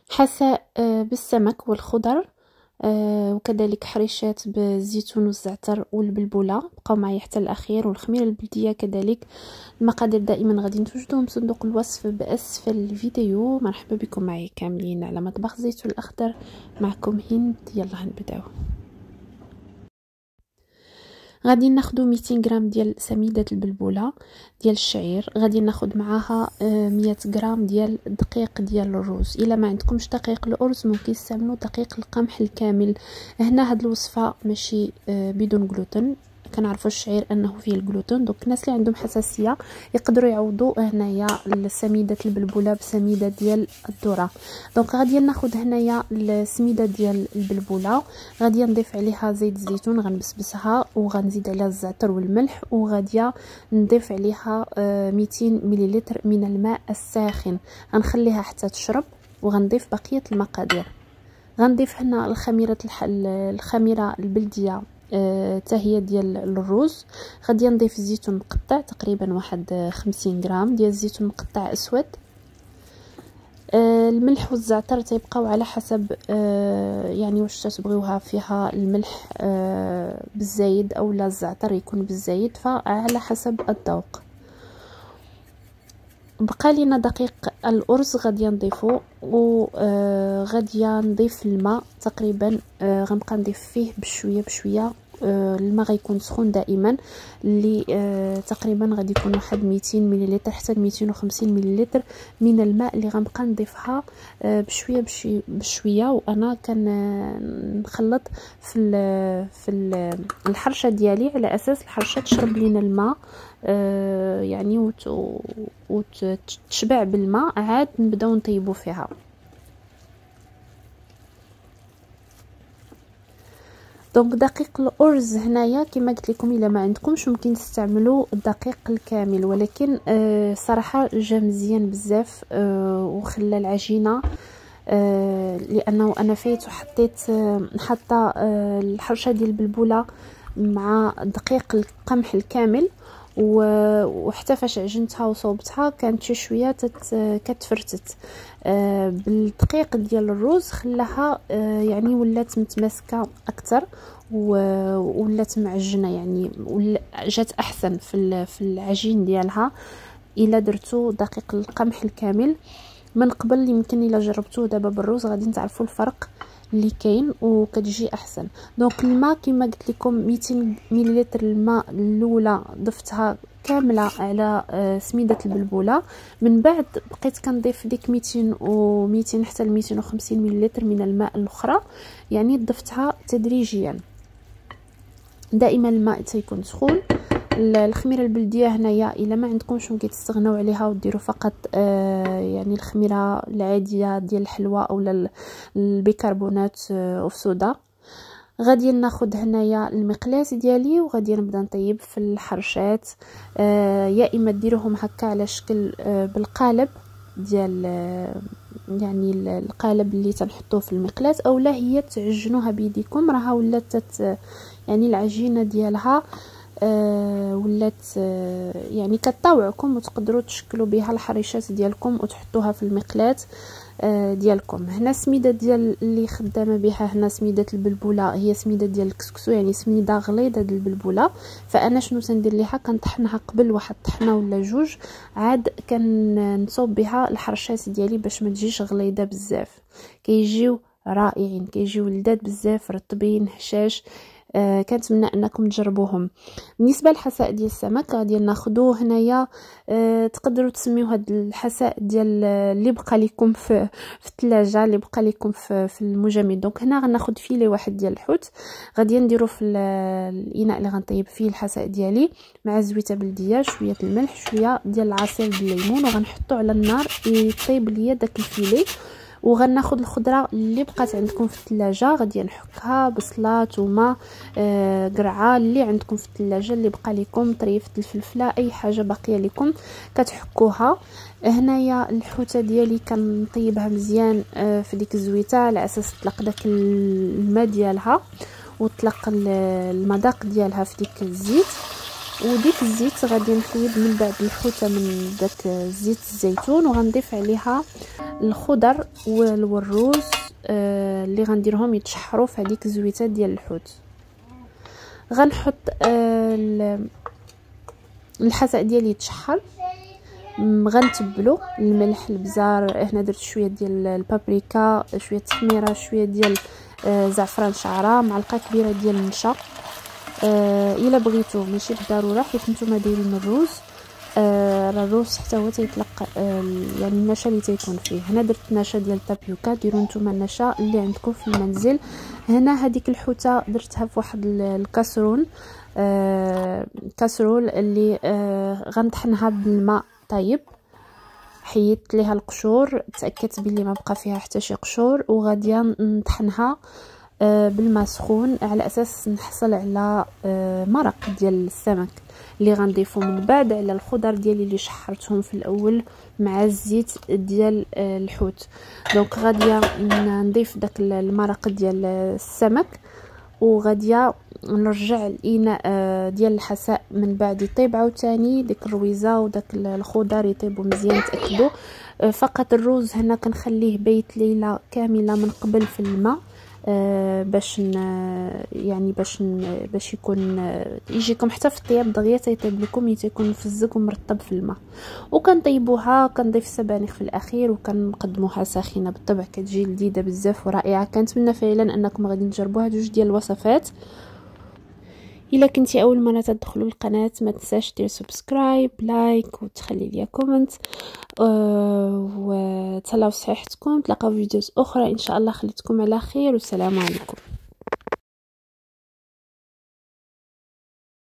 حساء بالسمك والخضر، وكذلك حريشات بالزيتون والزعتر والبلبوله. بقاو معايا حتى الاخير، والخميره البلديه كذلك. المقادير دائما غادي توجدوهم في صندوق الوصف باسفل الفيديو. مرحبا بكم معايا كاملين على مطبخ الزيتون الاخضر. معكم هند، يلا نبداو. غادي ناخدو 200 غرام ديال سميده البلبوله ديال الشعير، غادي ناخد معاها 100 غرام ديال دقيق ديال الرز. الا ما عندكمش دقيق الارز ممكن تستعملوا دقيق القمح الكامل. هنا هاد الوصفه ماشي بدون جلوتين، كنعرفوا الشعير انه فيه الجلوتين، دونك الناس اللي عندهم حساسيه يقدروا يعوضوا هنايا سميده البلبوله بسميده ديال الذره. دونك غادي ناخذ هنايا السميده ديال البلبوله، غادي نضيف عليها زيت الزيتون، غنبسبسها وغنزيد عليها الزعتر والملح، وغادي نضيف عليها 200 مليلتر من الماء الساخن. غنخليها حتى تشرب وغنضيف بقيه المقادير. غنضيف هنا الخميره البلديه حتى هي ديال الرز. غادي نضيف الزيتون مقطع تقريبا واحد 50 غرام ديال الزيتون مقطع اسود. الملح والزعتر تيبقاو على حسب يعني واش تبغيوها فيها الملح بالزايد او لا الزعتر يكون بالزايد، فعلى حسب الذوق. بقى لينا دقيق الارز غادي نضيفو، وغادي نضيف الماء تقريبا غنبقى نضيف فيه بشويه بشويه. الماء غيكون سخون دائما، اللي تقريبا غادي يكون واحد 200 مليلتر حتى 250 مليلتر من الماء اللي غنبقى نضيفها بشويه بشويه. وانا كنخلط في الحرشه ديالي على اساس الحرشه تشرب لينا الماء يعني وتشبع بالماء، عاد نبداو نطيبوا فيها. دونك دقيق الارز هنايا كما قلت لكم الا ما عندكمش ممكن تستعملوا الدقيق الكامل، ولكن صراحه جا مزيان بزاف وخلى العجينه لانه انا فايت وحطيت حاطه الحرشه ديال البلبوله مع دقيق القمح الكامل، وحتى فاش عجنتها وصوبتها كانت شي شويه كتفرتت. بالدقيق ديال الرز خلاها يعني ولات متماسكه اكثر ولات معجنه، يعني جات احسن في العجين ديالها الا درتو دقيق القمح الكامل من قبل. يمكن الا جربتوه دابا بالرز غادي تعرفوا الفرق اللي كاين وكتجي احسن. دونك الماء كما قلت لكم 200 مليلتر الماء الاولى ضفتها كامله على سميده البلبوله، من بعد بقيت كنضيف ديك 200 و200 حتى ل 250 مليلتر من الماء الاخرى، يعني ضفتها تدريجيا. دائما الماء تيكون سخون. الخميره البلديه هنايا الا ما عندكمش ممكن تستغناو عليها وديروا فقط يعني الخميره العاديه ديال الحلوى او البيكربونات اوف صودا. غادي ناخذ هنايا المقلاة ديالي وغادي نبدا نطيب في الحرشات، يا اما ديروهم هكا على شكل بالقالب ديال يعني القالب اللي تنحطوه في المقلاة، او لا هي تعجنوها بيديكم. راها ولات يعني العجينه ديالها ولات يعني كطاوعكم وتقدروا تشكلوا بها الحريشات ديالكم وتحطوها في المقلاة ديالكم. هنا سميده ديال اللي خدامه بها هنا سميده البلبوله هي سميده ديال الكسكسو، يعني سميده غليظه ديال البلبوله. فانا شنو تندير ليها كنطحنها قبل واحد طحنه ولا جوج، عاد كنصوب بها الحرشات ديالي باش ما تجيش غليظه بزاف. كيجيو رائعين، كيجيو لذاذ بزاف، رطبين هشاش. كنتمنى انكم تجربوهم. بالنسبه للحساء ديال السمك غادي ناخذوه هنايا، تقدروا تسميو هاد الحساء ديال اللي بقى لكم في الثلاجه، اللي بقى لكم في المجمد. دونك هنا غناخذ فيلي واحد ديال الحوت، غادي نديرو في الاناء اللي غنطيب فيه الحساء ديالي مع زويته بلديه، شويه الملح، شويه ديال العصير ديال الليمون، وغنحطو على النار يطيب ليا داك الفيلي. وغناخذ الخضره اللي بقات عندكم في الثلاجه، غادي نحكها بصله، ثومه، قرعه اللي عندكم في الثلاجه، اللي بقى لكم طريفه الفلفله، اي حاجه باقيه لكم كتحكوها. هنايا الحوته ديالي كنطيبها مزيان في ديك الزويته على اساس تطلق داك الماء ديالها وطلق المذاق ديالها في ديك الزيت. وديك الزيت غادي نحيد من بعد الحوته من داك زيت الزيتون، وغنضيف عليها الخضر والروز اللي غنديرهم يتشحروا في هذيك الزويته ديال الحوت. غنحط الحساء ديالي يتشحر، غنتبلو الملح البزار. هنا درت شويه ديال البابريكا، شويه التحميره، شويه ديال زعفران شعره، معلقه كبيره ديال النشا. الا بغيتو ماشي بالضروره حيت نتوما دايرين الروز، الروز حتى هو تيطلق يعني النشا اللي تيكون فيه. هنا درت نشا ديال التابيوكا، ديروا نتوما النشا اللي عندكم في المنزل. هنا هذيك الحوته درتها في واحد الكاسرون، كاسرول اللي غنطحنها بالماء طيب، حيدت ليها القشور، تاكدت بلي ما بقى فيها حتى شي قشور، وغاديه نطحنها بالماء سخون على اساس نحصل على مرق ديال السمك اللي غنضيفو من بعد على الخضر ديالي اللي شحرتهم في الاول مع الزيت ديال الحوت. دونك غاديه نضيف داك المرق ديال السمك، وغاديه نرجع الاناء ديال الحساء من بعد يطيب عاوتاني، ديك الرويزه وداك الخضر يطيبوا مزيان. تاكدوا فقط الروز هنا كنخليه بيت ليله كامله من قبل في الماء، باش يعني باش يكون يجيكم حتى في الطياب دغيا تيطيب لكم، تيكون مفزق ومرطب في الماء. وكنطيبوها، كنضيف السبانخ في الاخير، وكنقدموها ساخنه. بالطبع كتجي لذيذه بزاف ورائعه. كنتمنى فعلا انكم غادي تجربوا هاد جوج ديال الوصفات. الا كنتي اول مره تدخلوا القناه ما تنساش دير سبسكرايب، لايك، وتخلي لي كومنت، وتهلاو صحتكم. تلاقاو فيديوز اخرى ان شاء الله. خليتكم على خير والسلام عليكم.